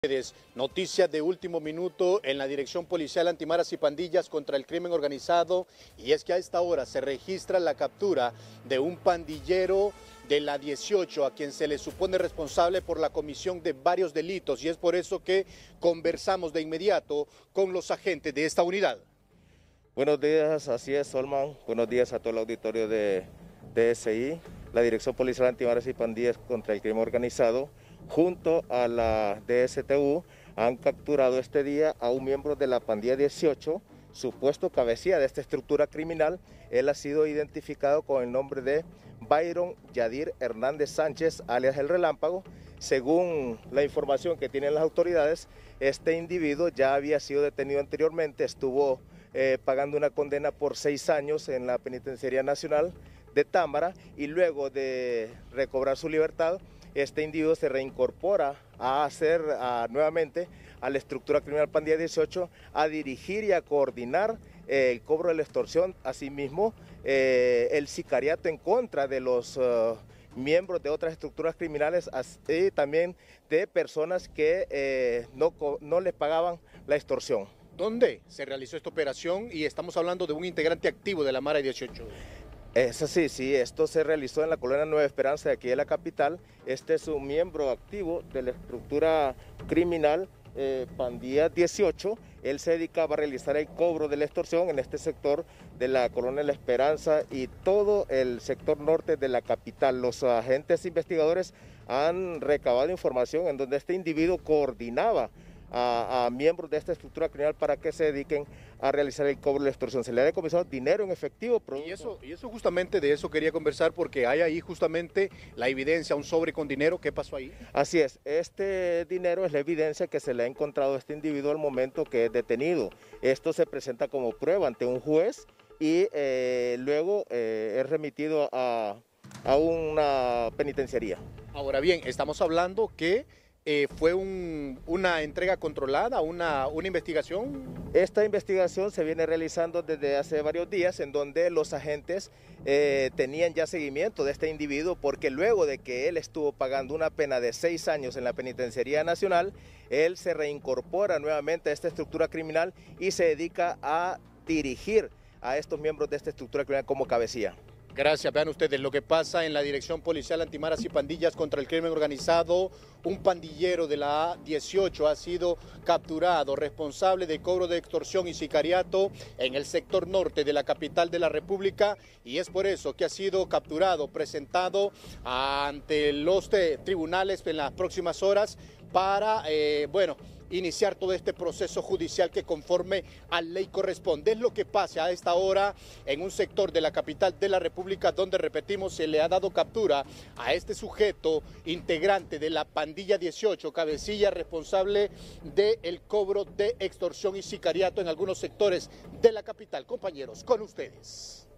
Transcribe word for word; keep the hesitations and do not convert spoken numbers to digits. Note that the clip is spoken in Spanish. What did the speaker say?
Noticias de último minuto en la Dirección Policial Antimaras y Pandillas contra el Crimen Organizado, y es que a esta hora se registra la captura de un pandillero de la dieciocho a quien se le supone responsable por la comisión de varios delitos, y es por eso que conversamos de inmediato con los agentes de esta unidad. Buenos días, así es, Solman. Buenos días a todo el auditorio de D S I, la Dirección Policial Antimaras y Pandillas contra el Crimen Organizado, junto a la D S T U, han capturado este día a un miembro de la pandilla dieciocho, supuesto cabecilla de esta estructura criminal. Él ha sido identificado con el nombre de Byron Yadir Hernández Sánchez, alias El Relámpago. Según la información que tienen las autoridades, este individuo ya había sido detenido anteriormente, estuvo eh, pagando una condena por seis años en la Penitenciaría Nacional de Támara, y luego de recobrar su libertad, este individuo se reincorpora a hacer a, nuevamente a la estructura criminal pandilla dieciocho, a dirigir y a coordinar eh, el cobro de la extorsión, asimismo eh, el sicariato en contra de los uh, miembros de otras estructuras criminales, y también de personas que eh, no, no les pagaban la extorsión. ¿Dónde se realizó esta operación? Y estamos hablando de un integrante activo de la Mara dieciocho. Es así, sí, esto se realizó en la colonia Nueva Esperanza de aquí de la capital. Este es un miembro activo de la estructura criminal eh, pandilla dieciocho. Él se dedicaba a realizar el cobro de la extorsión en este sector de la colonia La Esperanza y todo el sector norte de la capital. Los agentes investigadores han recabado información en donde este individuo coordinaba A, a miembros de esta estructura criminal para que se dediquen a realizar el cobro de la extorsión. Se le ha decomisado dinero en efectivo. Y eso, y eso justamente de eso quería conversar, porque hay ahí justamente la evidencia, un sobre con dinero. ¿Qué pasó ahí? Así es, este dinero es la evidencia que se le ha encontrado a este individuo al momento que es detenido. Esto se presenta como prueba ante un juez y eh, luego eh, es remitido a, a una penitenciaría. Ahora bien, estamos hablando que Eh, ¿fue un, una entrega controlada, una, una investigación? Esta investigación se viene realizando desde hace varios días, en donde los agentes eh, tenían ya seguimiento de este individuo, porque luego de que él estuvo pagando una pena de seis años en la Penitenciaría Nacional, él se reincorpora nuevamente a esta estructura criminal y se dedica a dirigir a estos miembros de esta estructura criminal como cabecilla. Gracias. Vean ustedes lo que pasa en la Dirección Policial Antimaras y Pandillas contra el Crimen Organizado. Un pandillero de la A dieciocho ha sido capturado, responsable de cobro de extorsión y sicariato en el sector norte de la capital de la República, y es por eso que ha sido capturado, presentado ante los tribunales en las próximas horas para, eh, bueno, iniciar todo este proceso judicial que conforme a ley corresponde. Es lo que pasa a esta hora en un sector de la capital de la República, donde, repetimos, se le ha dado captura a este sujeto integrante de la pandilla dieciocho, cabecilla responsable del cobro de extorsión y sicariato en algunos sectores de la capital. Compañeros, con ustedes.